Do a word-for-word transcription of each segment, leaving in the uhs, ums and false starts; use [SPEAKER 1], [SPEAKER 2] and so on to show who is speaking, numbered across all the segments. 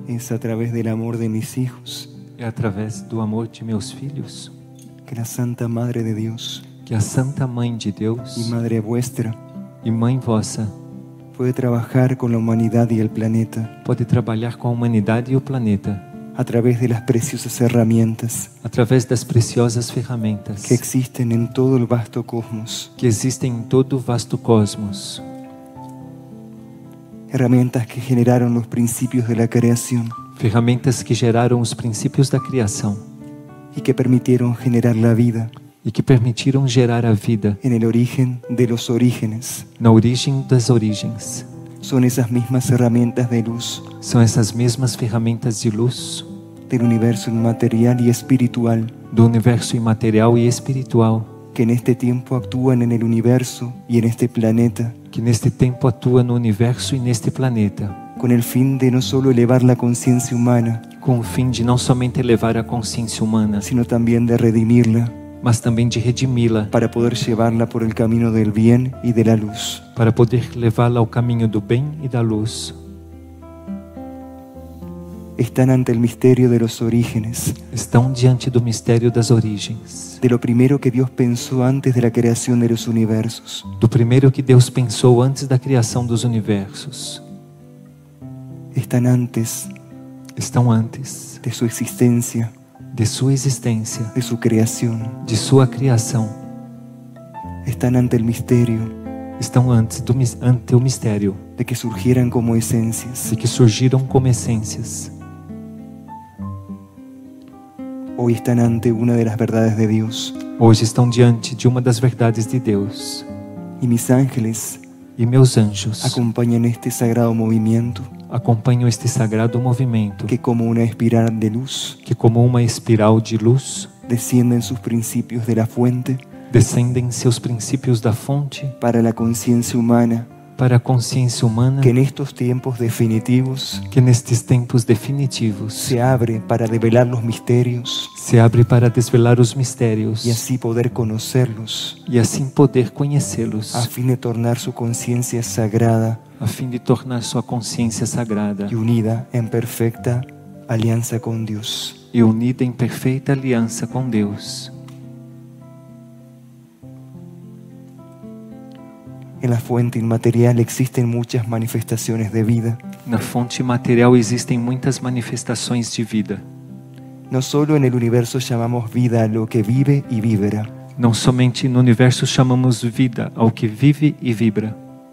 [SPEAKER 1] Es a través del amor de mis hijos
[SPEAKER 2] É através do amor de meus filhos
[SPEAKER 1] que la Santa Madre de Dios
[SPEAKER 2] que a Santa Mãe de Deus
[SPEAKER 1] y Madre vuestra
[SPEAKER 2] e Mãe vossa
[SPEAKER 1] puede trabajar con la humanidad y el planeta
[SPEAKER 2] pode trabalhar com a humanidade e o planeta
[SPEAKER 1] a través de las preciosas herramientas
[SPEAKER 2] através das preciosas ferramentas
[SPEAKER 1] que existen en todo el vasto cosmos.
[SPEAKER 2] que existem em todo o vasto cosmos.
[SPEAKER 1] Herramientas que generaron los principios de la creación
[SPEAKER 2] Ferramentas que geraram os princípios da criação
[SPEAKER 1] y que permitieron generar la vida
[SPEAKER 2] e que permitiram gerar a vida
[SPEAKER 1] en el origen de los orígenes.
[SPEAKER 2] na origem das origens.
[SPEAKER 1] Son esas mismas herramientas de luz
[SPEAKER 2] São essas mesmas ferramentas de luz
[SPEAKER 1] del universo inmaterial y espiritual
[SPEAKER 2] do universo imaterial e espiritual
[SPEAKER 1] que en este tiempo actúan en el universo y en este planeta
[SPEAKER 2] que neste tempo atua no universo e neste planeta,
[SPEAKER 1] con el fin de no solo elevar la conciencia humana,
[SPEAKER 2] com o fim de não somente elevar a consciência humana,
[SPEAKER 1] sino también de redimirla
[SPEAKER 2] mas também de redimi-la,
[SPEAKER 1] para poder llevarla por el camino del bien y de la luz.
[SPEAKER 2] para poder levá-la ao caminho do bem e da luz.
[SPEAKER 1] Están ante el misterio de los orígenes,
[SPEAKER 2] Estão diante do mistério das origens,
[SPEAKER 1] de lo primero que Dios pensó antes de la creación de los universos.
[SPEAKER 2] do primeiro que Deus pensou antes da criação dos universos.
[SPEAKER 1] Están antes
[SPEAKER 2] Estão antes
[SPEAKER 1] de su existencia,
[SPEAKER 2] de sua existência,
[SPEAKER 1] de su creación.
[SPEAKER 2] de sua criação.
[SPEAKER 1] Están ante el misterio
[SPEAKER 2] Estão antes do, mis- ante o mistério
[SPEAKER 1] de que surgieran como esencias.
[SPEAKER 2] de que surgiram como essências.
[SPEAKER 1] Hoy están ante una de las verdades de Dios.
[SPEAKER 2] Hoje estão diante de uma das verdades de Deus.
[SPEAKER 1] Y mis ángeles
[SPEAKER 2] E meus anjos
[SPEAKER 1] acompañan este sagrado movimiento
[SPEAKER 2] acompanham este sagrado movimento
[SPEAKER 1] que como una espiral de luz
[SPEAKER 2] que, como uma espiral de luz,
[SPEAKER 1] descienden sus principios de la fuente
[SPEAKER 2] descendem seus princípios da fonte
[SPEAKER 1] para la conciencia humana,
[SPEAKER 2] para a consciência humana
[SPEAKER 1] que en estos tiempos definitivos
[SPEAKER 2] que nestes tempos definitivos
[SPEAKER 1] se abre para develar los misterios
[SPEAKER 2] se abre para desvelar os mistérios
[SPEAKER 1] y así poder conocerlos,
[SPEAKER 2] e assim poder conhecê-los,
[SPEAKER 1] a fin de tornar su conciencia sagrada
[SPEAKER 2] a fim de tornar sua consciência sagrada
[SPEAKER 1] y unida en perfecta alianza con Dios.
[SPEAKER 2] e unida em perfeita aliança com Deus.
[SPEAKER 1] En la fuente inmaterial existen muchas manifestaciones de vida,
[SPEAKER 2] Na fonte material existem muitas manifestações de vida.
[SPEAKER 1] no solo en el universo llamamos vida a lo que vive y vibra,
[SPEAKER 2] Não somente no universo chamamos vida ao que vive e vibra,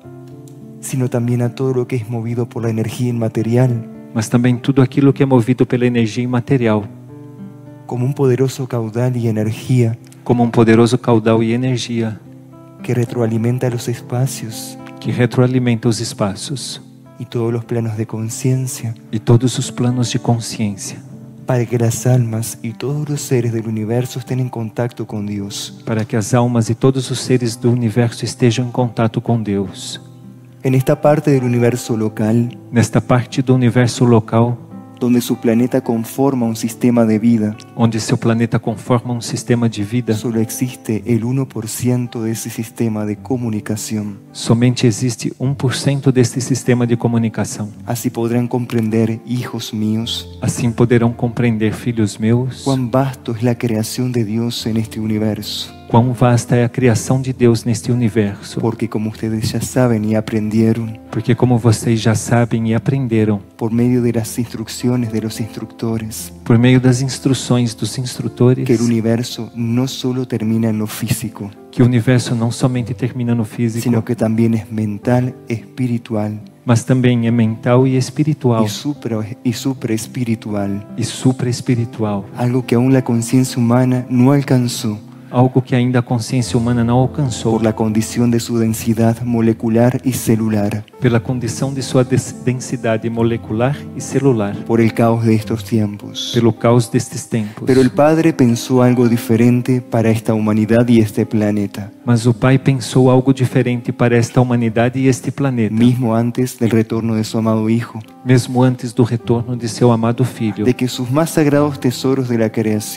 [SPEAKER 1] sino también a todo lo que es movido por la energía inmaterial,
[SPEAKER 2] mas também tudo aquilo que é movido pela energia imaterial,
[SPEAKER 1] como un poderoso caudal y energía
[SPEAKER 2] como um poderoso caudal e energia
[SPEAKER 1] que retroalimenta los espacios
[SPEAKER 2] que retroalimenta os espaços
[SPEAKER 1] y todos los planos de conciencia,
[SPEAKER 2] e todos os planos de consciência,
[SPEAKER 1] para que las almas y todos los seres del universo estén en contacto con Dios.
[SPEAKER 2] para que as almas e todos os seres do universo estejam em contato com Deus.
[SPEAKER 1] En esta parte del universo local,
[SPEAKER 2] Nesta parte do universo local,
[SPEAKER 1] donde su planeta conforma un sistema de vida,
[SPEAKER 2] onde seu planeta conforma um sistema de vida,
[SPEAKER 1] solo existe el uno por ciento de ese sistema de comunicación.
[SPEAKER 2] somente existe um por cento deste sistema de comunicação.
[SPEAKER 1] Así podrán comprender, hijos míos,
[SPEAKER 2] Assim poderão compreender, filhos meus,
[SPEAKER 1] cuán vasto es la creación de Dios en este universo.
[SPEAKER 2] quão vasta é a criação de Deus neste universo.
[SPEAKER 1] Porque como ustedes ya saben y aprendieron,
[SPEAKER 2] Porque, como vocês já sabem e aprenderam,
[SPEAKER 1] por medio de las instrucciones de los instructores,
[SPEAKER 2] por meio das instruções dos instrutores,
[SPEAKER 1] que el universo no solo termina en lo físico,
[SPEAKER 2] que o universo não somente termina no físico,
[SPEAKER 1] sino que también es mental, espiritual
[SPEAKER 2] mas também é mental e espiritual
[SPEAKER 1] y supra y supraespiritual,
[SPEAKER 2] e supra-espiritual,
[SPEAKER 1] algo que aún la conciencia humana no alcanzó
[SPEAKER 2] algo que ainda a consciência humana não alcançou
[SPEAKER 1] por la condición de su densidad molecular y celular,
[SPEAKER 2] pela condição de sua des- densidade molecular e celular,
[SPEAKER 1] por el caos de estos tiempos.
[SPEAKER 2] pelo caos destes tempos.
[SPEAKER 1] Pero el Padre pensó algo diferente para esta humanidad y este planeta,
[SPEAKER 2] Mas o Pai pensou algo diferente para esta humanidade e este planeta,
[SPEAKER 1] mismo antes del retorno de su amado Hijo,
[SPEAKER 2] mesmo antes do retorno de seu amado Filho,
[SPEAKER 1] de que sus más sagrados tesoros de la creación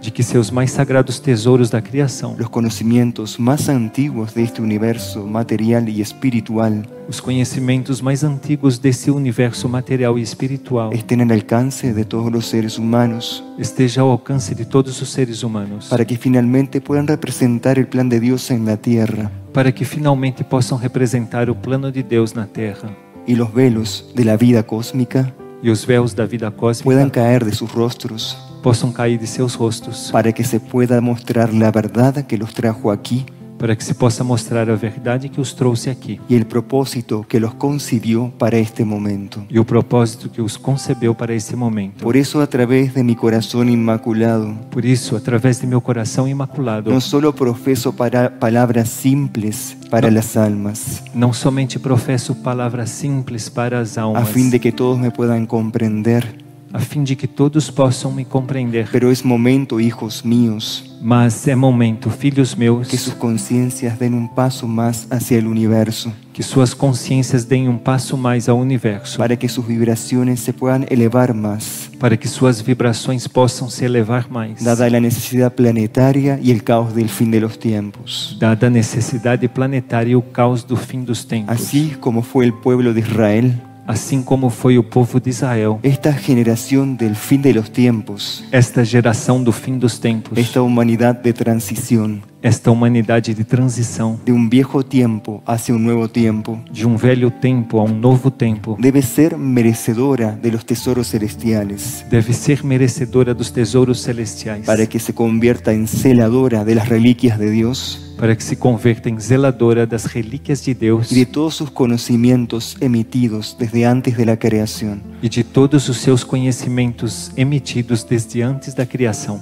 [SPEAKER 2] de que seus mais sagrados tesouros da criação,
[SPEAKER 1] los conocimientos más antiguos de este universo material y espiritual,
[SPEAKER 2] os conhecimentos mais antigos desse universo material e espiritual,
[SPEAKER 1] estén al alcance de todos los seres humanos,
[SPEAKER 2] esteja ao alcance de todos os seres humanos,
[SPEAKER 1] para que finalmente puedan representar el plan de Dios en la tierra,
[SPEAKER 2] para que finalmente possam representar o plano de Deus na Terra,
[SPEAKER 1] y los velos de la vida cósmica
[SPEAKER 2] e os véus da vida cósmica
[SPEAKER 1] puedan caer de sus rostros,
[SPEAKER 2] possam cair de seus rostos,
[SPEAKER 1] para que se pueda mostrar la verdad que los trajo aquí
[SPEAKER 2] para que se possa mostrar a verdade que os trouxe aqui
[SPEAKER 1] y el propósito que los concibió para este momento.
[SPEAKER 2] e o propósito que os concebeu para esse momento.
[SPEAKER 1] Por eso, a través de mi corazón inmaculado,
[SPEAKER 2] Por isso, através de meu coração imaculado,
[SPEAKER 1] no solo profeso para palabras simples para las almas,
[SPEAKER 2] não somente professo palavras simples para as
[SPEAKER 1] a
[SPEAKER 2] almas,
[SPEAKER 1] fin de que todos me puedan comprender,
[SPEAKER 2] a fim de que todos possam me compreender.
[SPEAKER 1] pero es momento, hijos míos,
[SPEAKER 2] Mas é momento, filhos meus,
[SPEAKER 1] que sus conciencias den un paso más hacia el universo,
[SPEAKER 2] que suas consciências deem um passo mais ao universo,
[SPEAKER 1] para que sus vibraciones se puedan elevar más,
[SPEAKER 2] para que suas vibrações possam se elevar mais,
[SPEAKER 1] dada la necesidad planetaria y el caos del fin de los tiempos.
[SPEAKER 2] dada a necessidade planetária e o caos do fim dos tempos.
[SPEAKER 1] Así como fue el pueblo de Israel,
[SPEAKER 2] Assim como foi o povo de Israel,
[SPEAKER 1] esta generación del fin de los tiempos,
[SPEAKER 2] esta geração do fim dos tempos,
[SPEAKER 1] esta humanidad de transición,
[SPEAKER 2] esta humanidade de transição,
[SPEAKER 1] de un viejo tiempo hacia un nuevo tiempo,
[SPEAKER 2] de um velho tempo a um novo tempo,
[SPEAKER 1] debe ser merecedora de los tesoros celestiales,
[SPEAKER 2] deve ser merecedora dos tesouros celestiais,
[SPEAKER 1] para que se convierta en celadora de las reliquias de Dios
[SPEAKER 2] para que se converta em zeladora das relíquias de Deus
[SPEAKER 1] y de todos sus conocimientos emitidos desde antes de la creación.
[SPEAKER 2] e de todos os seus conhecimentos emitidos desde antes da criação.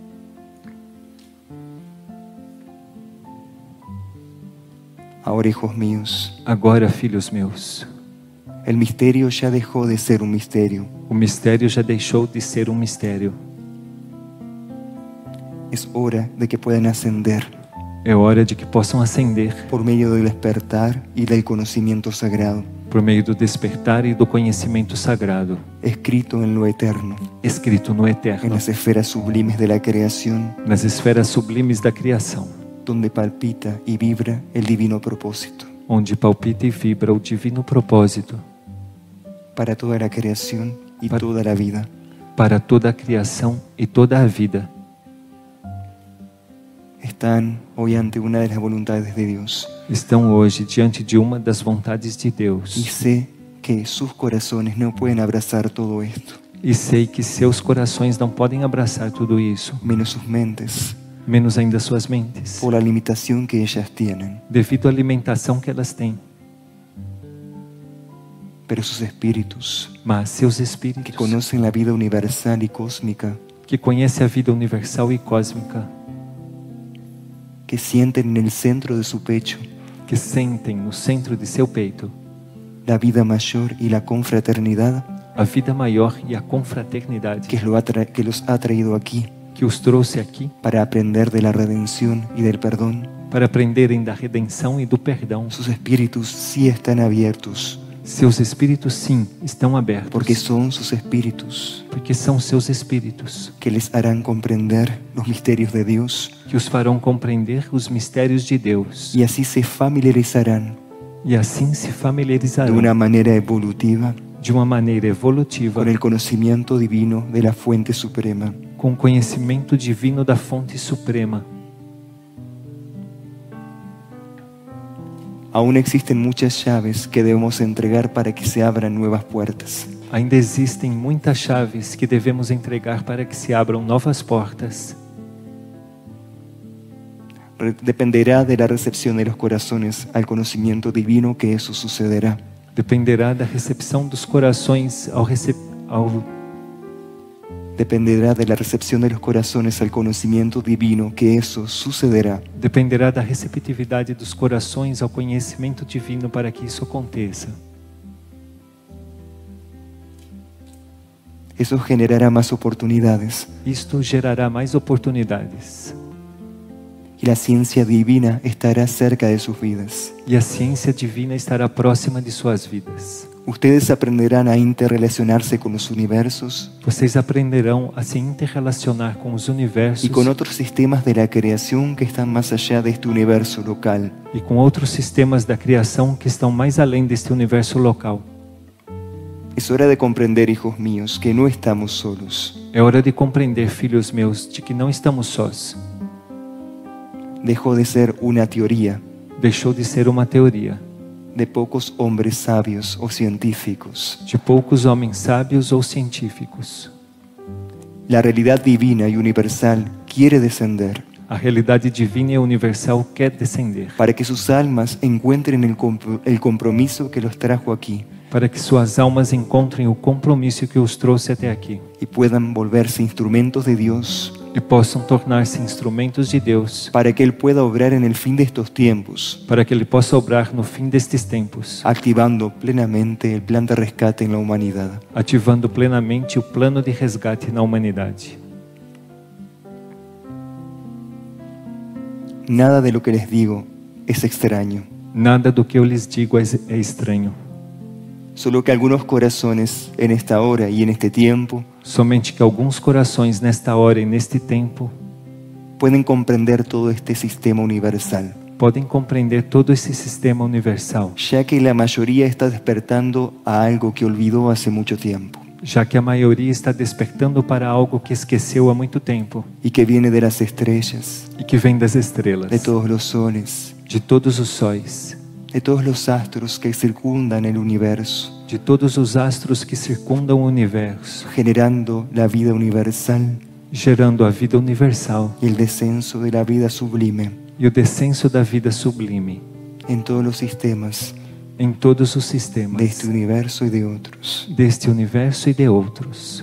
[SPEAKER 1] Ahora, hijos míos,
[SPEAKER 2] Agora, filhos meus,
[SPEAKER 1] el misterio ya dejó de ser un misterio.
[SPEAKER 2] o mistério já deixou de ser um mistério.
[SPEAKER 1] Es hora de que puedan ascender
[SPEAKER 2] É hora de que possam ascender
[SPEAKER 1] por medio del despertar y del conocimiento sagrado,
[SPEAKER 2] por meio do despertar e do conhecimento sagrado,
[SPEAKER 1] escrito en lo eterno,
[SPEAKER 2] escrito no
[SPEAKER 1] en
[SPEAKER 2] eterno,
[SPEAKER 1] las esferas sublimes de la creación,
[SPEAKER 2] nas esferas sublimes da criação,
[SPEAKER 1] donde palpita y vibra el divino propósito
[SPEAKER 2] onde palpita e vibra o divino propósito
[SPEAKER 1] para toda la creación y
[SPEAKER 2] Para-
[SPEAKER 1] toda la vida.
[SPEAKER 2] para toda a criação e toda a vida.
[SPEAKER 1] Están hoy ante una de las voluntades de Dios
[SPEAKER 2] Estão hoje diante de uma das vontades de
[SPEAKER 1] y
[SPEAKER 2] Deus.
[SPEAKER 1] sé que sus corazones no pueden abrazar todo esto,
[SPEAKER 2] E sei que seus corações não podem abraçar tudo isso,
[SPEAKER 1] menos sus mentes,
[SPEAKER 2] menos ainda suas mentes,
[SPEAKER 1] por la limitación que ellas tienen,
[SPEAKER 2] devido à alimentação que elas têm.
[SPEAKER 1] pero sus espíritus,
[SPEAKER 2] Mas seus
[SPEAKER 1] que
[SPEAKER 2] espíritos,
[SPEAKER 1] conocen la vida universal y cósmica,
[SPEAKER 2] que conhecem a vida universal e cósmica,
[SPEAKER 1] que sienten en el centro de su pecho
[SPEAKER 2] que sentem no centro de seu peito
[SPEAKER 1] la vida mayor y la confraternidad
[SPEAKER 2] a vida maior e a confraternidade
[SPEAKER 1] que, lo ha tra- que los ha traído aquí
[SPEAKER 2] que os trouxe aqui
[SPEAKER 1] para aprender de la redención y del perdón.
[SPEAKER 2] para aprenderem da redenção e do perdão.
[SPEAKER 1] Sus espíritus sí están abiertos,
[SPEAKER 2] Seus espíritos, sim, estão abertos,
[SPEAKER 1] porque son sus espíritus
[SPEAKER 2] porque são seus espíritos
[SPEAKER 1] que les harán comprender los misterios de Dios
[SPEAKER 2] que os farão compreender os mistérios de Deus
[SPEAKER 1] y así se familiarizarán
[SPEAKER 2] e assim se
[SPEAKER 1] de
[SPEAKER 2] familiarizarão
[SPEAKER 1] una manera evolutiva
[SPEAKER 2] de uma maneira evolutiva
[SPEAKER 1] con el conocimiento divino de la fuente suprema.
[SPEAKER 2] com o conhecimento divino da fonte suprema.
[SPEAKER 1] Aún existen muchas llaves que debemos entregar para que se abran nuevas puertas.
[SPEAKER 2] Ainda existem muitas chaves que devemos entregar para que se abram novas portas.
[SPEAKER 1] Re- Dependerá de la recepción de los corazones al conocimiento divino que eso sucederá.
[SPEAKER 2] Dependerá da recepção dos corações ao, recep... ao
[SPEAKER 1] Dependerá de la recepción de los corazones al conocimiento divino que eso sucederá.
[SPEAKER 2] Dependerá da receptividade dos corações ao conhecimento divino para que isso aconteça.
[SPEAKER 1] Eso generará más oportunidades
[SPEAKER 2] Isto gerará mais oportunidades
[SPEAKER 1] y la ciencia divina estará cerca de sus vidas.
[SPEAKER 2] E a ciência divina estará próxima de suas vidas.
[SPEAKER 1] Ustedes aprenderán a interrelacionarse con los universos
[SPEAKER 2] Vocês aprenderão a se interrelacionar com os universos
[SPEAKER 1] y con otros sistemas de la creación que están más allá de este universo local.
[SPEAKER 2] e com outros sistemas da criação que estão mais além deste universo local.
[SPEAKER 1] Es hora de comprender, hijos míos, que no estamos solos.
[SPEAKER 2] É hora de compreender, filhos meus, de que não estamos sós.
[SPEAKER 1] Dejó de ser una teoría
[SPEAKER 2] Deixou de ser uma teoria
[SPEAKER 1] de pocos hombres sabios o científicos.
[SPEAKER 2] de poucos homens sábios ou científicos.
[SPEAKER 1] La realidad divina y universal quiere descender
[SPEAKER 2] A realidade divina e universal quer descender
[SPEAKER 1] para que sus almas encuentren el, comp- el compromiso que los trajo aquí
[SPEAKER 2] para que suas almas encontrem o compromisso que os trouxe até aqui
[SPEAKER 1] y puedan volverse instrumentos de Dios
[SPEAKER 2] e possam tornar-se instrumentos de Deus
[SPEAKER 1] para que Él pueda obrar en el fin de estos tiempos,
[SPEAKER 2] para que Ele possa obrar no fim destes tempos,
[SPEAKER 1] activando plenamente el plan de rescate en la humanidad.
[SPEAKER 2] ativando plenamente o plano de resgate na humanidade.
[SPEAKER 1] Nada de lo que les digo es extraño,
[SPEAKER 2] Nada do que eu lhes digo é é estranho.
[SPEAKER 1] solo que algunos corazones en esta hora y en este tiempo
[SPEAKER 2] Somente que alguns corações nesta hora e neste tempo
[SPEAKER 1] pueden comprender todo este sistema universal,
[SPEAKER 2] podem compreender todo esse sistema universal,
[SPEAKER 1] ya que la mayoría está despertando a algo que olvidó hace mucho tiempo
[SPEAKER 2] já que a maioria está despertando para algo que esqueceu há muito tempo
[SPEAKER 1] y que viene de las estrellas,
[SPEAKER 2] e que vem das estrelas,
[SPEAKER 1] de todos los soles,
[SPEAKER 2] de todos os sóis,
[SPEAKER 1] de todos los astros que circundan el universo,
[SPEAKER 2] de todos os astros que circundam o universo,
[SPEAKER 1] generando la vida universal
[SPEAKER 2] gerando a vida universal
[SPEAKER 1] y el descenso de la vida sublime
[SPEAKER 2] e o descenso da vida sublime
[SPEAKER 1] en todos los sistemas
[SPEAKER 2] em todos os
[SPEAKER 1] de este
[SPEAKER 2] sistemas
[SPEAKER 1] universo y de otros.
[SPEAKER 2] deste universo e de outros.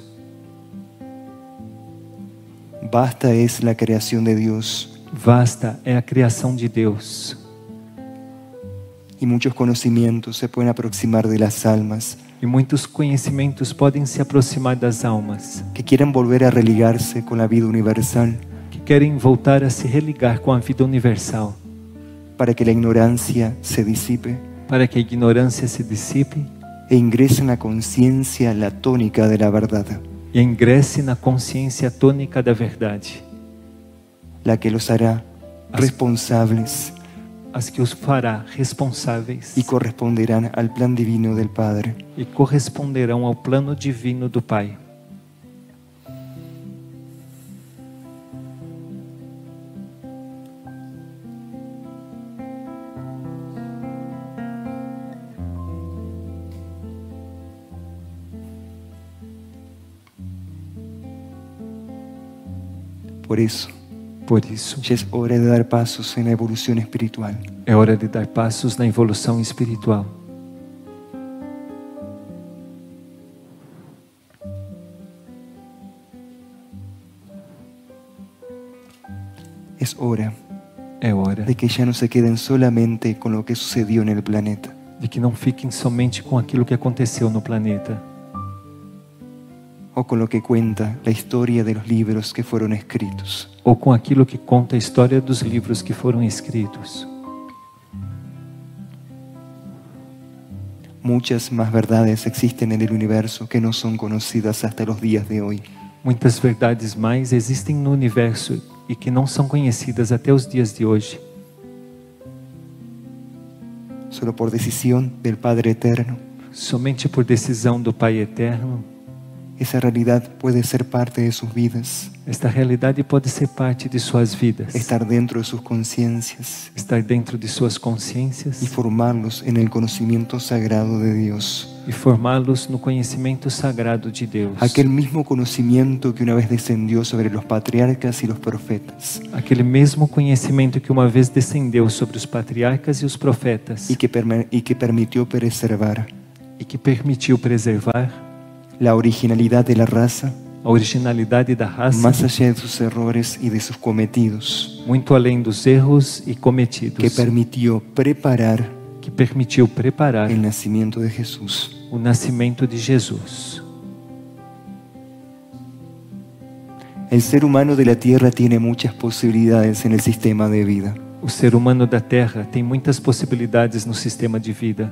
[SPEAKER 1] Basta es la creación de Dios
[SPEAKER 2] Vasta é a criação de Deus
[SPEAKER 1] y muchos conocimientos se pueden aproximar de las almas
[SPEAKER 2] e muitos conhecimentos podem se aproximar das almas
[SPEAKER 1] que quieran volver a religarse con la vida universal
[SPEAKER 2] que querem voltar a se religar com a vida universal
[SPEAKER 1] para que la ignorancia se disipe
[SPEAKER 2] para que a ignorância se dissipe
[SPEAKER 1] e ingrese en la conciencia la tónica de la verdad,
[SPEAKER 2] e ingresse na consciência tônica da verdade,
[SPEAKER 1] la que los hará responsables
[SPEAKER 2] as que os fará responsáveis
[SPEAKER 1] y corresponderán al plan divino del Padre.
[SPEAKER 2] e corresponderão ao plano divino do Pai.
[SPEAKER 1] Por eso,
[SPEAKER 2] Por isso,
[SPEAKER 1] ya es hora de dar pasos en la evolución espiritual.
[SPEAKER 2] é hora de dar passos na evolução espiritual.
[SPEAKER 1] Es hora
[SPEAKER 2] É hora
[SPEAKER 1] de que ya no se queden solamente con lo que sucedió en el planeta,
[SPEAKER 2] de que não fiquem somente com aquilo que aconteceu no planeta
[SPEAKER 1] o con lo que cuenta la historia de los libros que fueron escritos.
[SPEAKER 2] ou com aquilo que conta a história dos livros que foram escritos.
[SPEAKER 1] Muchas más verdades existen en el universo que no son conocidas hasta los días de hoy.
[SPEAKER 2] Muitas verdades mais existem no universo e que não são conhecidas até os dias de hoje.
[SPEAKER 1] Solo por decisión del Padre Eterno,
[SPEAKER 2] Somente por decisão do Pai Eterno,
[SPEAKER 1] esa realidad puede ser parte de sus vidas,
[SPEAKER 2] esta realidade pode ser parte de suas vidas,
[SPEAKER 1] estar dentro de sus conciencias
[SPEAKER 2] estar dentro de suas
[SPEAKER 1] y
[SPEAKER 2] consciências
[SPEAKER 1] formarlos en el conocimiento sagrado de Dios.
[SPEAKER 2] e formá-los no conhecimento sagrado de Deus.
[SPEAKER 1] Aquel mismo conocimiento que una vez descendió sobre los patriarcas y los profetas
[SPEAKER 2] Aquele mesmo conhecimento que uma vez descendeu sobre os patriarcas e os profetas
[SPEAKER 1] y que, perme- y que permitió preservar
[SPEAKER 2] e que permitiu preservar
[SPEAKER 1] la originalidad de la raza
[SPEAKER 2] a originalidade da raça,
[SPEAKER 1] más allá de sus errores y de sus cometidos,
[SPEAKER 2] muito além dos erros e cometidos,
[SPEAKER 1] que permitió preparar
[SPEAKER 2] que permitiu preparar
[SPEAKER 1] el nacimiento de Jesús.
[SPEAKER 2] o nascimento de Jesus.
[SPEAKER 1] El ser humano de la Tierra tiene muchas posibilidades en el sistema de vida.
[SPEAKER 2] O ser humano da Terra tem muitas possibilidades no sistema de vida.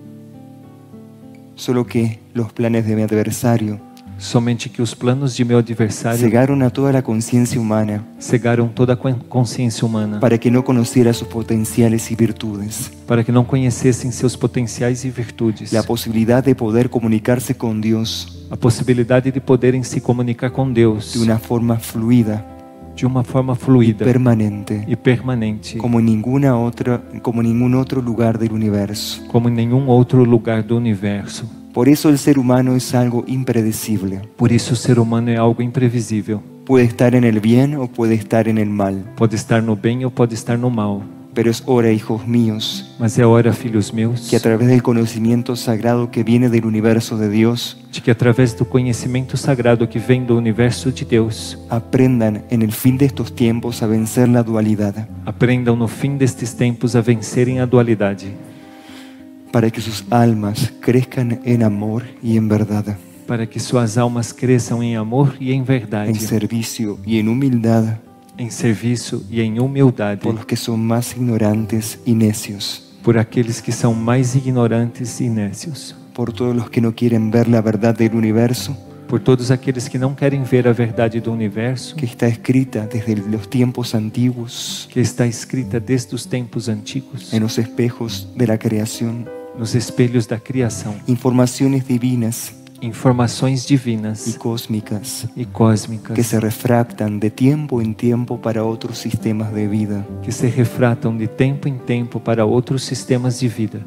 [SPEAKER 1] Solo que los planes de mi adversario
[SPEAKER 2] Somente que os planos de meu adversário
[SPEAKER 1] cegaron a toda la conciencia humana
[SPEAKER 2] cegaram toda a consciência humana,
[SPEAKER 1] para que no conociera sus potenciales y virtudes,
[SPEAKER 2] para que não conhecessem seus potenciais e virtudes,
[SPEAKER 1] la posibilidad de poder comunicarse con Dios
[SPEAKER 2] a possibilidade de poderem se comunicar com Deus
[SPEAKER 1] de una forma fluida
[SPEAKER 2] de uma forma
[SPEAKER 1] y
[SPEAKER 2] fluida
[SPEAKER 1] permanente,
[SPEAKER 2] e permanente,
[SPEAKER 1] como en ninguna otra, como en ningún otro lugar del universo.
[SPEAKER 2] como em nenhum outro lugar do universo.
[SPEAKER 1] Por eso el ser humano es algo impredecible.
[SPEAKER 2] Por isso o ser humano é algo imprevisível.
[SPEAKER 1] Puede estar en el bien o puede estar en el mal.
[SPEAKER 2] Pode estar no bem ou pode estar no mal.
[SPEAKER 1] Pero es hora, hijos míos,
[SPEAKER 2] Mas é hora, filhos meus,
[SPEAKER 1] que a través del conocimiento sagrado que viene del universo de Dios,
[SPEAKER 2] de que através do conhecimento sagrado que vem do universo de Deus,
[SPEAKER 1] aprendan en el fin de estos tiempos a vencer la dualidad,
[SPEAKER 2] aprendam no fim destes tempos a vencerem a dualidade,
[SPEAKER 1] para que sus almas crezcan en amor y en verdad,
[SPEAKER 2] para que suas almas cresçam em amor e em
[SPEAKER 1] en
[SPEAKER 2] verdade,
[SPEAKER 1] servicio y en humildad
[SPEAKER 2] em serviço e em humildade,
[SPEAKER 1] por los que son más ignorantes y necios,
[SPEAKER 2] por aqueles que são mais ignorantes e nécios,
[SPEAKER 1] por todos los que no quieren ver la verdad del universo
[SPEAKER 2] por todos aqueles que não querem ver a verdade do universo,
[SPEAKER 1] que está escrita desde los tiempos antiguos
[SPEAKER 2] que está escrita desde os tempos antigos,
[SPEAKER 1] en los espejos de la creación,
[SPEAKER 2] nos espelhos da criação,
[SPEAKER 1] informaciones divinas
[SPEAKER 2] informações
[SPEAKER 1] y
[SPEAKER 2] divinas
[SPEAKER 1] cósmicas
[SPEAKER 2] e cósmicas
[SPEAKER 1] que se refractan de tiempo en tiempo para otros sistemas de vida.
[SPEAKER 2] que se refratam de tempo em tempo para outros sistemas de vida,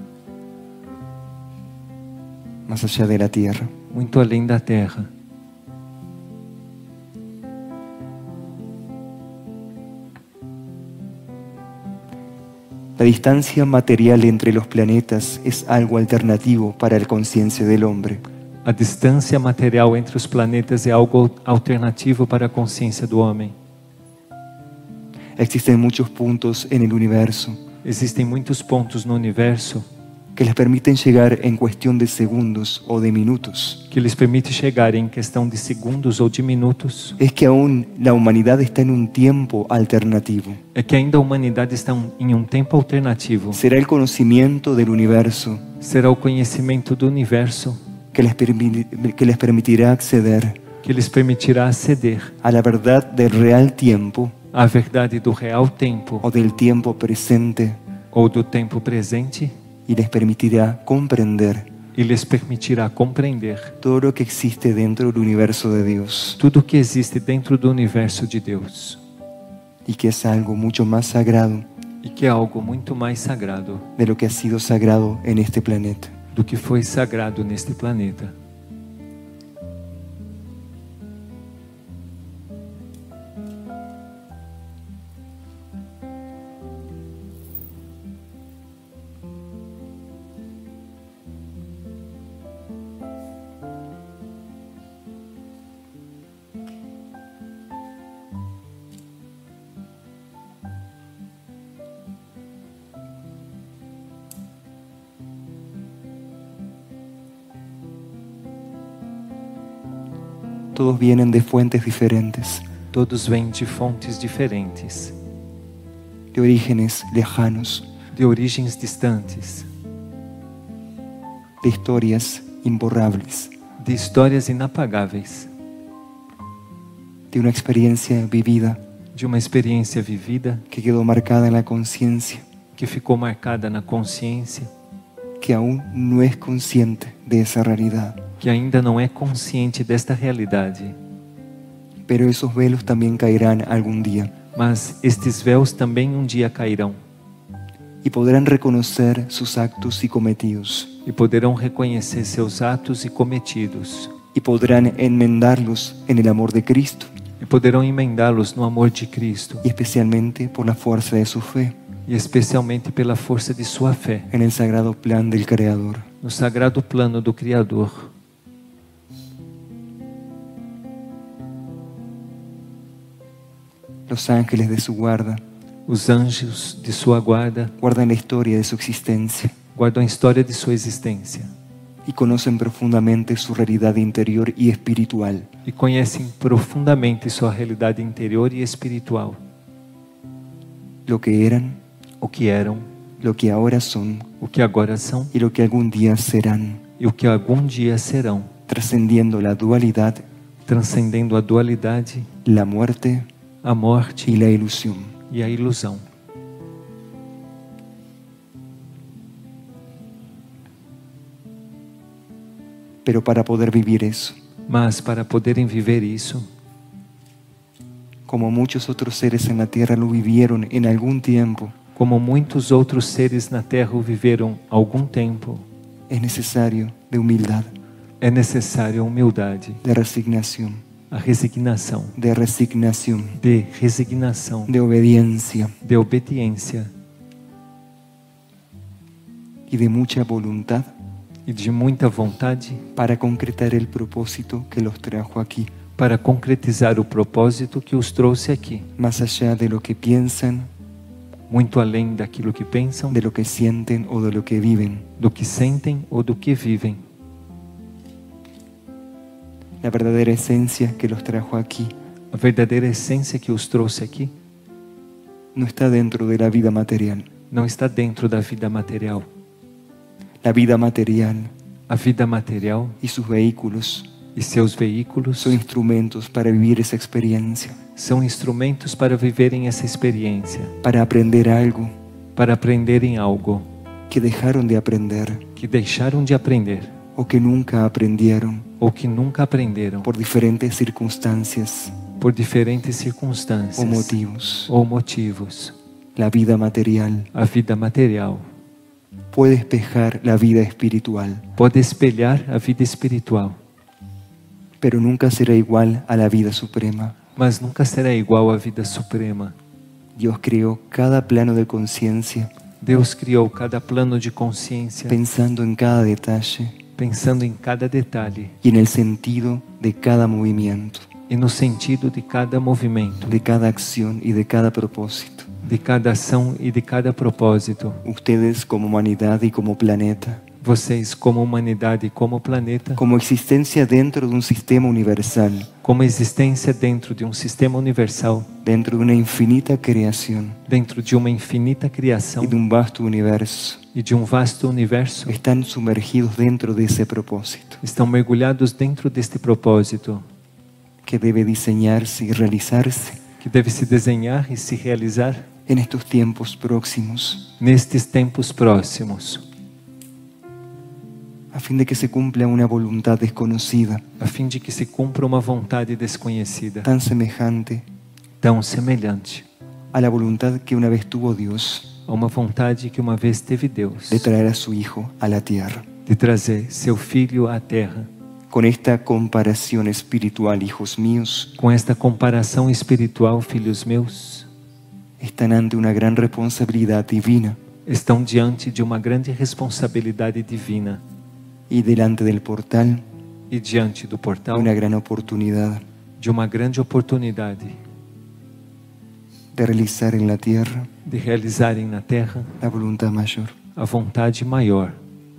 [SPEAKER 1] Más allá de la tierra.
[SPEAKER 2] muito além da Terra.
[SPEAKER 1] La distancia material entre los planetas es algo alternativo para la conciencia del hombre.
[SPEAKER 2] A distância material entre os planetas é algo alternativo para a consciência do homem.
[SPEAKER 1] Existen muchos puntos en el universo
[SPEAKER 2] Existem muitos pontos no universo
[SPEAKER 1] que les permiten llegar en cuestión de segundos o de minutos.
[SPEAKER 2] que lhes permite chegar em questão de segundos ou de minutos.
[SPEAKER 1] Es que aún la humanidad está en un tiempo alternativo.
[SPEAKER 2] É que ainda a humanidade está um- em um tempo alternativo.
[SPEAKER 1] Será el conocimiento del universo
[SPEAKER 2] Será o conhecimento do universo
[SPEAKER 1] que les, permi- que les permitirá acceder
[SPEAKER 2] que lhes permitirá aceder
[SPEAKER 1] a la verdad del real tiempo
[SPEAKER 2] à verdade do real tempo
[SPEAKER 1] o del tiempo presente
[SPEAKER 2] ou do tempo presente
[SPEAKER 1] y les permitirá comprender
[SPEAKER 2] e lhes permitirá compreender
[SPEAKER 1] todo lo que existe dentro del universo de Dios
[SPEAKER 2] tudo o que existe dentro do universo de Deus
[SPEAKER 1] y que es algo mucho más sagrado
[SPEAKER 2] e que é algo muito mais sagrado
[SPEAKER 1] de lo que ha sido sagrado en este planeta.
[SPEAKER 2] do que foi sagrado neste planeta.
[SPEAKER 1] Todos vienen de fuentes diferentes,
[SPEAKER 2] Todos vêm de fontes diferentes,
[SPEAKER 1] de orígenes lejanos,
[SPEAKER 2] de origens distantes,
[SPEAKER 1] de historias imborrables,
[SPEAKER 2] de histórias inapagáveis,
[SPEAKER 1] de una experiencia vivida
[SPEAKER 2] de uma experiência vivida
[SPEAKER 1] que quedó marcada en la conciencia,
[SPEAKER 2] que ficou marcada na consciência,
[SPEAKER 1] que aún no es consciente de esa realidad.
[SPEAKER 2] que ainda não é consciente desta realidade.
[SPEAKER 1] Pero esos velos también caerán algún día
[SPEAKER 2] Mas estes véus também um dia cairão
[SPEAKER 1] y podrán reconocer sus actos y cometidos
[SPEAKER 2] e poderão reconhecer seus atos e cometidos
[SPEAKER 1] y podrán enmendarlos en el amor de Cristo
[SPEAKER 2] e poderão emendá-los no amor de Cristo
[SPEAKER 1] y especialmente por la fuerza de su fe
[SPEAKER 2] e especialmente pela força de sua fé
[SPEAKER 1] en el sagrado plan del Creador.
[SPEAKER 2] no sagrado plano do Criador.
[SPEAKER 1] Los ángeles de su guarda
[SPEAKER 2] Os anjos de sua guarda
[SPEAKER 1] guardan la historia de su existencia
[SPEAKER 2] guardam a história de sua existência
[SPEAKER 1] y conocen profundamente su realidad interior y espiritual.
[SPEAKER 2] e conhecem profundamente sua realidade interior e espiritual,
[SPEAKER 1] Lo que eran,
[SPEAKER 2] o que eram,
[SPEAKER 1] lo que ahora son
[SPEAKER 2] o que agora são
[SPEAKER 1] y lo que algún día serán,
[SPEAKER 2] e o que algum dia serão,
[SPEAKER 1] trascendiendo la dualidad,
[SPEAKER 2] transcendendo a dualidade,
[SPEAKER 1] la muerte
[SPEAKER 2] a morte
[SPEAKER 1] y la ilusión.
[SPEAKER 2] e a ilusão.
[SPEAKER 1] Pero para poder vivir eso,
[SPEAKER 2] Mas para poderem viver isso,
[SPEAKER 1] como muchos otros seres en la tierra lo vivieron en algún tiempo,
[SPEAKER 2] como muitos outros seres na Terra o viveram algum tempo,
[SPEAKER 1] es necesario de humildad,
[SPEAKER 2] é necessário a humildade,
[SPEAKER 1] de resignación,
[SPEAKER 2] a resignação,
[SPEAKER 1] de resignación,
[SPEAKER 2] de resignação,
[SPEAKER 1] de obediencia
[SPEAKER 2] de obediência
[SPEAKER 1] y de mucha voluntad
[SPEAKER 2] e de muita vontade
[SPEAKER 1] para concretar el propósito que los trajo aquí,
[SPEAKER 2] para concretizar o propósito que os trouxe aqui,
[SPEAKER 1] más allá de lo que piensan,
[SPEAKER 2] muito além daquilo que pensam,
[SPEAKER 1] de lo que sienten o de lo que viven.
[SPEAKER 2] do que sentem ou do que vivem.
[SPEAKER 1] La verdadera esencia que los trajo aquí
[SPEAKER 2] A verdadeira essência que os trouxe aqui
[SPEAKER 1] no está dentro de la vida material.
[SPEAKER 2] não está dentro da vida material.
[SPEAKER 1] La vida material
[SPEAKER 2] A vida material
[SPEAKER 1] y sus vehículos
[SPEAKER 2] e seus veículos
[SPEAKER 1] son instrumentos para vivir esa experiencia,
[SPEAKER 2] são instrumentos para viverem essa experiência,
[SPEAKER 1] para aprender algo
[SPEAKER 2] para aprenderem algo
[SPEAKER 1] que dejaron de aprender
[SPEAKER 2] que deixaram de aprender
[SPEAKER 1] o que nunca aprendieron
[SPEAKER 2] ou que nunca aprenderam
[SPEAKER 1] por diferentes circunstancias
[SPEAKER 2] por diferentes
[SPEAKER 1] o
[SPEAKER 2] circunstâncias
[SPEAKER 1] motivos.
[SPEAKER 2] ou motivos.
[SPEAKER 1] La vida material
[SPEAKER 2] A vida material
[SPEAKER 1] puede espejar la vida espiritual,
[SPEAKER 2] pode espelhar a vida espiritual,
[SPEAKER 1] pero nunca será igual a la vida suprema.
[SPEAKER 2] mas nunca será igual à vida suprema.
[SPEAKER 1] Dios creó cada plano de conciencia
[SPEAKER 2] Deus criou cada plano de consciência
[SPEAKER 1] pensando en cada detalle
[SPEAKER 2] pensando em cada detalhe
[SPEAKER 1] y en el sentido de cada movimiento,
[SPEAKER 2] e no sentido de cada movimento,
[SPEAKER 1] de cada acción y de cada propósito.
[SPEAKER 2] de cada ação e de cada propósito.
[SPEAKER 1] Ustedes como humanidad y como planeta,
[SPEAKER 2] Vocês, como humanidade e como planeta,
[SPEAKER 1] como existencia dentro de un sistema universal,
[SPEAKER 2] como existência dentro de um sistema universal,
[SPEAKER 1] dentro de una infinita creación
[SPEAKER 2] dentro de uma infinita criação
[SPEAKER 1] y de un vasto universo,
[SPEAKER 2] e de um vasto universo,
[SPEAKER 1] están sumergidos dentro de ese propósito
[SPEAKER 2] estão mergulhados dentro deste propósito
[SPEAKER 1] que debe diseñarse y realizarse
[SPEAKER 2] que deve se desenhar e se realizar
[SPEAKER 1] en estos tiempos próximos,
[SPEAKER 2] nestes tempos próximos,
[SPEAKER 1] a fin de que se cumpla una voluntad desconocida,
[SPEAKER 2] a fim de que se cumpra uma vontade desconhecida,
[SPEAKER 1] tan semejante
[SPEAKER 2] tão semelhante
[SPEAKER 1] a la voluntad que una vez tuvo Dios
[SPEAKER 2] a uma vontade que uma vez teve Deus
[SPEAKER 1] de traer a su Hijo a la tierra.
[SPEAKER 2] de trazer seu Filho à Terra.
[SPEAKER 1] Con esta comparación espiritual, hijos míos,
[SPEAKER 2] Com esta comparação espiritual, filhos meus,
[SPEAKER 1] están ante una gran responsabilidad divina
[SPEAKER 2] estão diante de uma grande responsabilidade divina
[SPEAKER 1] y delante del portal
[SPEAKER 2] e diante do portal
[SPEAKER 1] una gran oportunidad
[SPEAKER 2] de uma grande oportunidade
[SPEAKER 1] de realizar en la tierra
[SPEAKER 2] de realizarem na Terra
[SPEAKER 1] la voluntad mayor.
[SPEAKER 2] a vontade maior.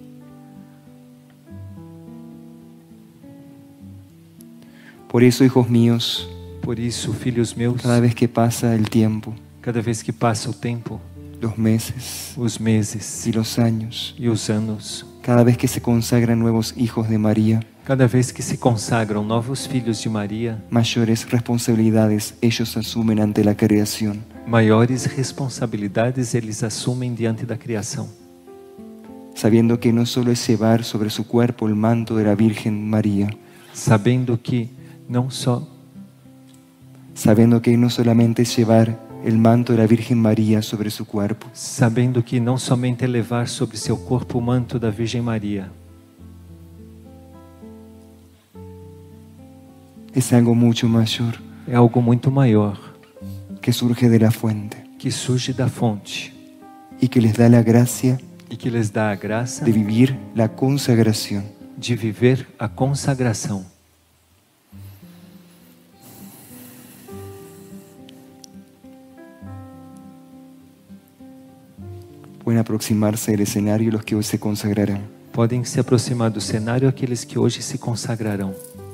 [SPEAKER 1] Por eso, hijos míos,
[SPEAKER 2] Por isso, filhos meus,
[SPEAKER 1] cada vez que pasa el tiempo,
[SPEAKER 2] cada vez que passa o tempo,
[SPEAKER 1] los meses
[SPEAKER 2] os meses
[SPEAKER 1] y los años,
[SPEAKER 2] e os anos,
[SPEAKER 1] cada vez que se consagran nuevos hijos de María,
[SPEAKER 2] cada vez que se consagram novos filhos de Maria,
[SPEAKER 1] mayores responsabilidades ellos asumen ante la creación,
[SPEAKER 2] maiores responsabilidades eles assumem diante da criação,
[SPEAKER 1] sabiendo que no solo es llevar sobre su cuerpo el manto de la Virgen María,
[SPEAKER 2] sabendo que não só
[SPEAKER 1] sabiendo que no solamente es llevar el manto de la Virgen María sobre su cuerpo,
[SPEAKER 2] sabendo que não somente é levar sobre seu corpo o manto da Virgem Maria,
[SPEAKER 1] es algo mucho mayor
[SPEAKER 2] é algo muito maior
[SPEAKER 1] que surge de la fuente
[SPEAKER 2] que surge da fonte
[SPEAKER 1] y que les da la gracia
[SPEAKER 2] e que lhes dá a graça
[SPEAKER 1] de vivir la consagración.
[SPEAKER 2] de viver a consagração.
[SPEAKER 1] Pueden aproximarse al escenario los que hoy se consagrarán.
[SPEAKER 2] Podem se aproximar do cenário aqueles que hoje se consagrarão.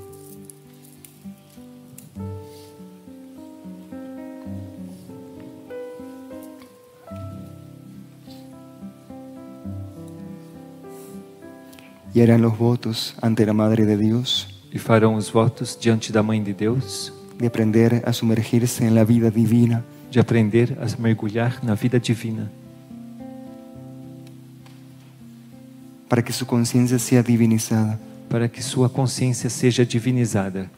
[SPEAKER 1] Y harán los votos ante la Madre de Dios
[SPEAKER 2] E farão os votos diante da Mãe de Deus,
[SPEAKER 1] de aprender a sumergirse en la vida divina,
[SPEAKER 2] de aprender a mergulhar na vida divina,
[SPEAKER 1] para que su conciencia sea divinizada,
[SPEAKER 2] para que sua consciência seja divinizada.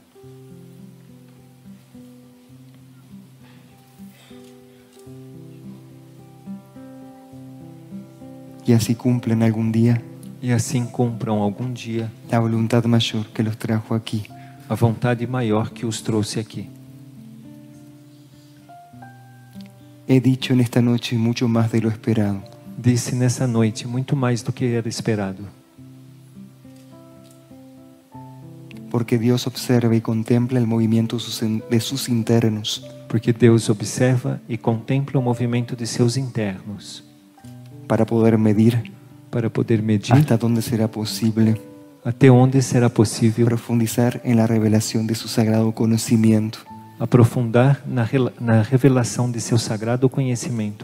[SPEAKER 1] y así cumplan algún día
[SPEAKER 2] E assim cumpram algum dia
[SPEAKER 1] la voluntad mayor que los trajo aquí.
[SPEAKER 2] a vontade maior que os trouxe aqui.
[SPEAKER 1] He dicho en esta noche mucho más de lo esperado,
[SPEAKER 2] Disse nessa noite muito mais do que era esperado,
[SPEAKER 1] porque Dios observa y contempla el movimiento sus- de sus internos,
[SPEAKER 2] porque Deus observa e contempla o movimento de seus internos,
[SPEAKER 1] para poder medir
[SPEAKER 2] para poder medir
[SPEAKER 1] hasta dónde será posible
[SPEAKER 2] até onde será possível
[SPEAKER 1] profundizar en la revelación de su sagrado conocimiento,
[SPEAKER 2] aprofundar na, rela- na revelação de seu sagrado conhecimento,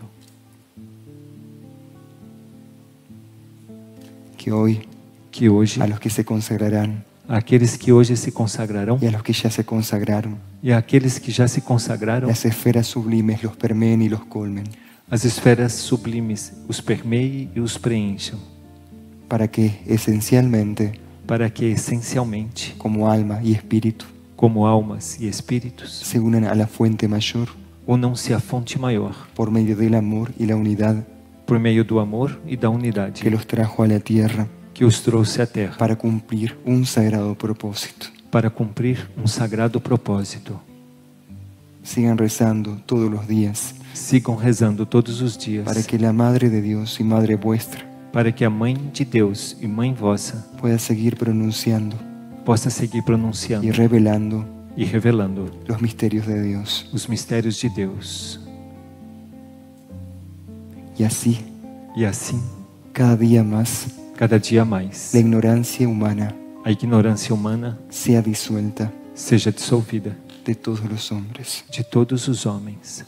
[SPEAKER 1] que hoy
[SPEAKER 2] que hoje,
[SPEAKER 1] a los que se consagrarán
[SPEAKER 2] aqueles que hoje se consagrarão
[SPEAKER 1] y a los que ya se consagraron,
[SPEAKER 2] e aqueles que já se consagraram,
[SPEAKER 1] las esferas sublimes los permeen y los colmen,
[SPEAKER 2] as esferas sublimes os permeiem e os preencham,
[SPEAKER 1] para que esencialmente,
[SPEAKER 2] para que essencialmente,
[SPEAKER 1] como alma y espíritu,
[SPEAKER 2] como almas e espíritos,
[SPEAKER 1] se unan a la fuente mayor
[SPEAKER 2] unam-se à fonte maior,
[SPEAKER 1] por medio del amor y la unidad
[SPEAKER 2] por meio do amor e da unidade
[SPEAKER 1] que los trajo a la tierra
[SPEAKER 2] que os trouxe à Terra,
[SPEAKER 1] para cumplir un sagrado propósito.
[SPEAKER 2] para cumprir um sagrado propósito.
[SPEAKER 1] Sigan rezando todos los días
[SPEAKER 2] Sigam rezando todos os dias,
[SPEAKER 1] para que la Madre de Dios y Madre vuestra
[SPEAKER 2] para que a Mãe de Deus e Mãe vossa
[SPEAKER 1] pueda seguir pronunciando
[SPEAKER 2] possa seguir pronunciando
[SPEAKER 1] y revelando
[SPEAKER 2] e revelando
[SPEAKER 1] los misterios de Dios.
[SPEAKER 2] os mistérios de Deus.
[SPEAKER 1] Y así,
[SPEAKER 2] E assim,
[SPEAKER 1] cada día más,
[SPEAKER 2] cada dia mais,
[SPEAKER 1] la ignorancia humana
[SPEAKER 2] a ignorância humana
[SPEAKER 1] sea disuelta
[SPEAKER 2] seja dissolvida
[SPEAKER 1] de todos los hombres.
[SPEAKER 2] de todos os homens.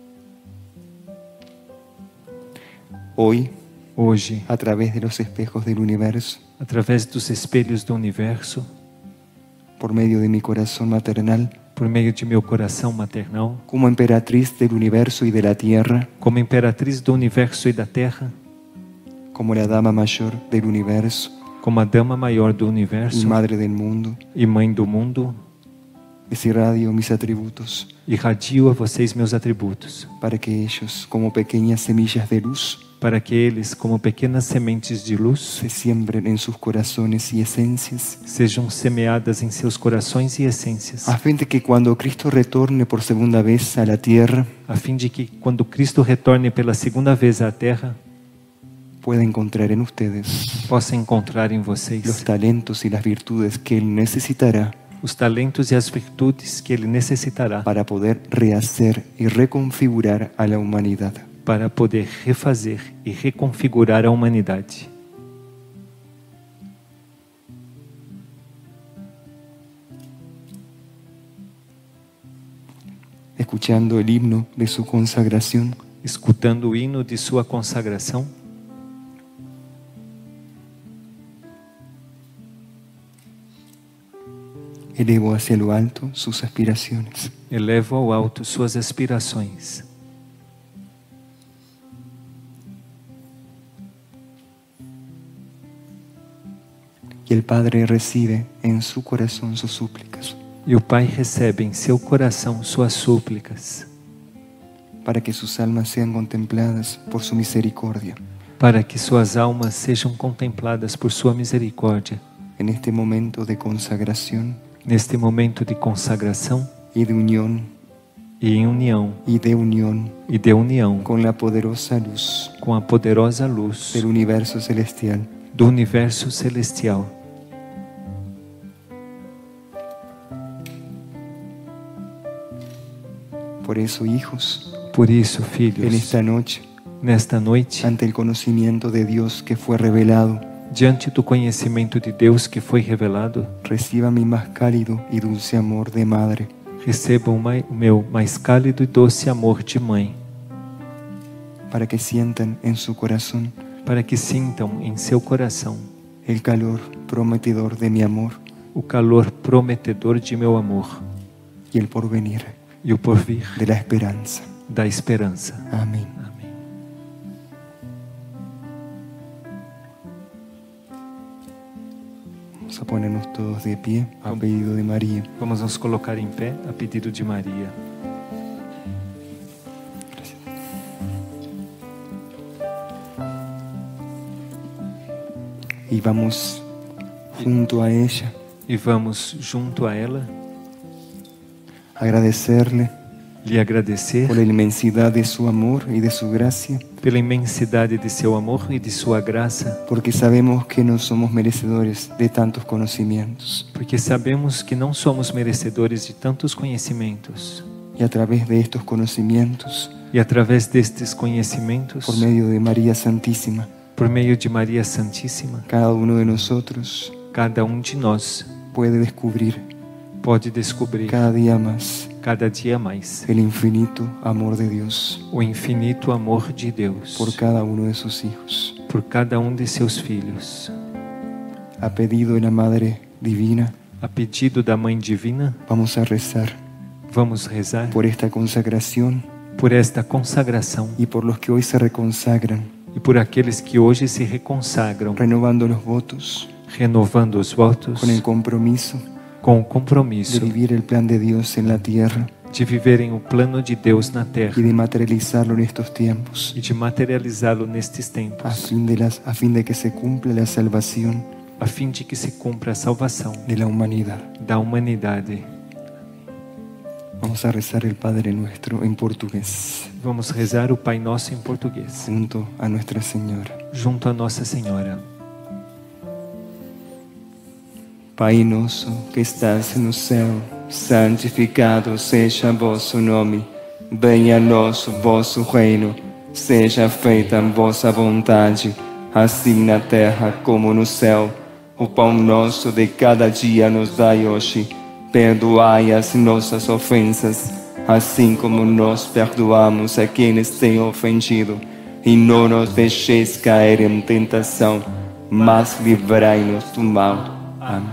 [SPEAKER 1] Hoy,
[SPEAKER 2] Hoje,
[SPEAKER 1] a través de los espejos del universo,
[SPEAKER 2] através dos espelhos do universo,
[SPEAKER 1] por medio de mi corazón maternal,
[SPEAKER 2] por meio de meu coração maternal,
[SPEAKER 1] como emperatriz del universo y de la tierra,
[SPEAKER 2] como imperatriz do universo e da terra,
[SPEAKER 1] como la dama mayor del universo
[SPEAKER 2] como a dama maior do
[SPEAKER 1] y
[SPEAKER 2] universo
[SPEAKER 1] madre del mundo,
[SPEAKER 2] e mãe do mundo,
[SPEAKER 1] les irradio mis atributos
[SPEAKER 2] irradio a vocês meus atributos,
[SPEAKER 1] para que ellos, como pequeñas semillas de luz,
[SPEAKER 2] para que eles, como pequenas sementes de luz,
[SPEAKER 1] se siembren en sus corazones y esencias,
[SPEAKER 2] sejam semeadas em seus corações e essências,
[SPEAKER 1] a fin de que cuando Cristo retorne por segunda vez a la tierra,
[SPEAKER 2] a fim de que, quando Cristo retorne pela segunda vez à Terra,
[SPEAKER 1] pueda encontrar en ustedes
[SPEAKER 2] possa encontrar em
[SPEAKER 1] los
[SPEAKER 2] vocês
[SPEAKER 1] talentos y las virtudes que Él necesitará
[SPEAKER 2] os talentos e as virtudes que Ele necessitará
[SPEAKER 1] para poder rehacer y reconfigurar a la humanidad.
[SPEAKER 2] para poder refazer e reconfigurar a humanidade.
[SPEAKER 1] Escuchando el himno de su consagración,
[SPEAKER 2] Escutando o hino de sua consagração,
[SPEAKER 1] elevo hacia lo alto sus aspiraciones.
[SPEAKER 2] elevo ao alto suas aspirações.
[SPEAKER 1] Y el Padre recibe en su corazón sus súplicas,
[SPEAKER 2] E o Pai recebe em seu coração suas súplicas,
[SPEAKER 1] para que sus almas sean contempladas por su misericordia.
[SPEAKER 2] para que suas almas sejam contempladas por sua misericórdia.
[SPEAKER 1] En este momento de consagración
[SPEAKER 2] Neste momento de consagração
[SPEAKER 1] y de unión
[SPEAKER 2] e em união
[SPEAKER 1] y de unión
[SPEAKER 2] e de união
[SPEAKER 1] con la poderosa luz
[SPEAKER 2] com a poderosa luz
[SPEAKER 1] del universo celestial,
[SPEAKER 2] do universo celestial.
[SPEAKER 1] por eso, hijos,
[SPEAKER 2] Por isso,
[SPEAKER 1] en
[SPEAKER 2] filhos,
[SPEAKER 1] esta noche,
[SPEAKER 2] nesta noite,
[SPEAKER 1] ante el conocimiento de Dios que fue revelado,
[SPEAKER 2] diante do conhecimento de Deus que foi revelado,
[SPEAKER 1] reciba mi más cálido y dulce amor de madre,
[SPEAKER 2] recebam o mai- o meu mais cálido e doce amor de mãe,
[SPEAKER 1] para que sientan en su corazón
[SPEAKER 2] para que sintam em seu coração
[SPEAKER 1] el calor prometedor de mi amor
[SPEAKER 2] o calor prometedor de meu amor
[SPEAKER 1] y el porvenir
[SPEAKER 2] e o porvir
[SPEAKER 1] de la esperanza.
[SPEAKER 2] da esperança.
[SPEAKER 1] Amén.
[SPEAKER 2] Amém.
[SPEAKER 1] Vamos a ponernos todos de pie a pedido de María.
[SPEAKER 2] Vamos nos colocar em pé a pedido de Maria.
[SPEAKER 1] Y vamos junto a ella
[SPEAKER 2] E vamos junto a ela
[SPEAKER 1] a agradecerle
[SPEAKER 2] lhe agradecer
[SPEAKER 1] por la inmensidad de su amor y de su gracia,
[SPEAKER 2] pela imensidade de seu amor e de sua graça,
[SPEAKER 1] porque sabemos que no somos merecedores de tantos conocimientos.
[SPEAKER 2] porque sabemos que não somos merecedores de tantos conhecimentos.
[SPEAKER 1] Y a través de estos conocimientos,
[SPEAKER 2] E através destes conhecimentos,
[SPEAKER 1] por medio de María Santísima,
[SPEAKER 2] por meio de Maria Santíssima,
[SPEAKER 1] cada uno de nosotros
[SPEAKER 2] cada um de nós
[SPEAKER 1] puede descubrir
[SPEAKER 2] pode descobrir
[SPEAKER 1] cada día más
[SPEAKER 2] cada dia mais
[SPEAKER 1] el infinito amor de Dios
[SPEAKER 2] o infinito amor de Deus
[SPEAKER 1] por cada uno de sus hijos.
[SPEAKER 2] por cada um de seus filhos.
[SPEAKER 1] A pedido de la Madre Divina,
[SPEAKER 2] A pedido da Mãe Divina,
[SPEAKER 1] vamos a rezar
[SPEAKER 2] vamos rezar
[SPEAKER 1] por esta consagración
[SPEAKER 2] por esta consagração
[SPEAKER 1] y por los que hoy se reconsagran,
[SPEAKER 2] e por aqueles que hoje se reconsagram,
[SPEAKER 1] renovando los votos
[SPEAKER 2] renovando os votos
[SPEAKER 1] con el compromiso
[SPEAKER 2] com o
[SPEAKER 1] de
[SPEAKER 2] compromisso
[SPEAKER 1] vivir el plan de Dios en la tierra
[SPEAKER 2] de viverem o plano de Deus na
[SPEAKER 1] y
[SPEAKER 2] terra
[SPEAKER 1] de materializarlo en estos tiempos,
[SPEAKER 2] e de materializá-lo nestes
[SPEAKER 1] a
[SPEAKER 2] tempos,
[SPEAKER 1] fin de, las, a fin de que se cumpla la salvación
[SPEAKER 2] a fim de que se cumpra a salvação
[SPEAKER 1] de la humanidad.
[SPEAKER 2] da humanidade.
[SPEAKER 1] Vamos a rezar el Padre Nuestro en portugués,
[SPEAKER 2] Vamos rezar o Pai Nosso em português,
[SPEAKER 1] junto a Nuestra Señora.
[SPEAKER 2] junto a Nossa Senhora.
[SPEAKER 1] Pai nosso que estás no céu, santificado seja vosso nome. Venha a nós o vosso reino, seja feita a vossa vontade, assim na terra como no céu. O pão nosso de cada dia nos dai hoje. Perdoai as nossas ofensas, assim como nós perdoamos a quienes têm ofendido. E não nos deixeis cair em tentação, mas livrai-nos do mal. Amén.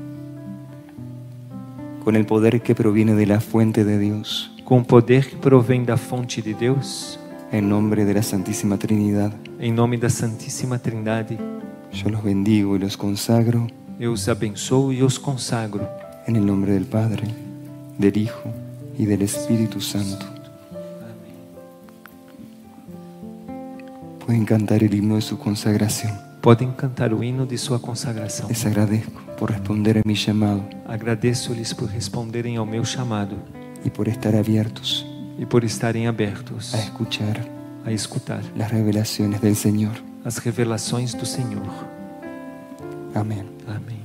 [SPEAKER 1] Con el poder que proviene de la fuente de Dios,
[SPEAKER 2] Com o poder que provém da fonte de Deus,
[SPEAKER 1] en nombre de la Santísima Trinidad,
[SPEAKER 2] em nome da Santíssima Trindade,
[SPEAKER 1] yo los bendigo y los consagro
[SPEAKER 2] eu os abençoo e os consagro,
[SPEAKER 1] en el nombre del Padre, del Hijo y del Espíritu Santo. Pueden cantar el himno de su consagración.
[SPEAKER 2] Podem cantar o hino de sua consagração.
[SPEAKER 1] Les agradezco por responder a mi llamado
[SPEAKER 2] Agradeço-lhes por responderem ao meu chamado
[SPEAKER 1] y por estar abiertos
[SPEAKER 2] e por estarem abertos
[SPEAKER 1] a escuchar
[SPEAKER 2] a escutar
[SPEAKER 1] las revelaciones del Señor.
[SPEAKER 2] as revelações do Senhor.
[SPEAKER 1] Amén.
[SPEAKER 2] Amém.